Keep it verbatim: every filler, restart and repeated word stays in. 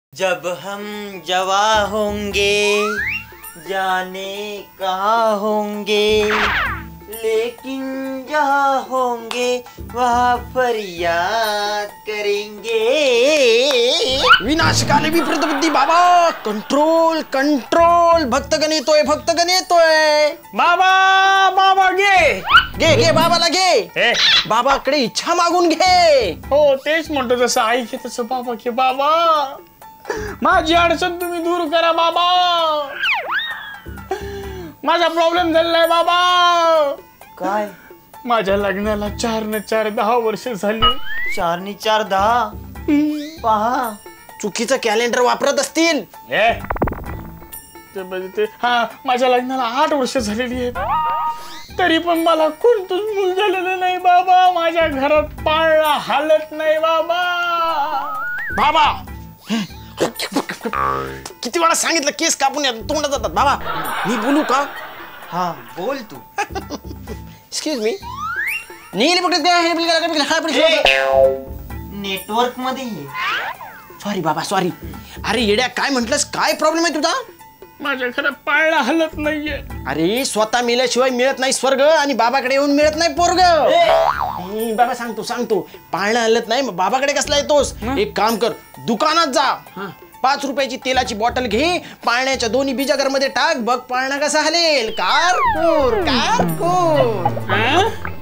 जब हम जवा होंगे जाने कहाँ होंगे, लेकिन जहाँ होंगे वहाँ फरियाद करेंगे। विनाशकाले विपरीत बुद्धी बाबा, कंट्रोल कंट्रोल, भक्तगण येतोय भक्तगण येतोय। बाबा बाबा घे घे घे बाबाला घे, ए, बाबाकडे इच्छा मागून घे। हो तेच म्हणतो, जसं आई घे तसं बाबा घे। बाबा माझी अडचण तुम्ही दूर करा बाबा, माझा प्रॉब्लेम झालाय बाबा। काय? माझ्या लग्नाला चार न चार दहा वर्ष झाली। चार नि चार दहा, पहा चुकीचं कॅलेंडर वापरत असतील। ए ते म्हणजे ते हा, माझ्या लग्नाला आठ वर्ष झालेली आहेत, तरी पण मला कोणतंच मूल झालेलं नाही बाबा। माझ्या घरात पाळणा हालत नाही बाबा। बाबा किती वेळा सांगितलं केस कापून या तोंडात जातात। बाबा मी बोलू का? हा बोल तू। एक्सक्यूज मी, नील बघत काय हे बिल काय बिल काय पडली? नेटवर्क मध्ये ये। सॉरी बाबा सॉरी। अरे येड्या काय म्हटलंस? काय प्रॉब्लेम आहे तुझा? माझ्या घरात पाळणा हलत नाहीये। अरे स्वतः मेल्याशिवाय मिळत नाही स्वर्ग, आणि बाबाकडे येऊन मिळत नाही पोरग। ए, बाबा सांगतो सांगतो, पाळणा हलत नाही मग बाबाकडे कसला येतोस? एक काम कर, दुकानात जा, पाच रुपयाची तेलाची बॉटल घे, पाळण्याच्या दोन्ही बिजागर मध्ये टाक, बघ पाळणा कसा हलेल। कारकूर कारकूर।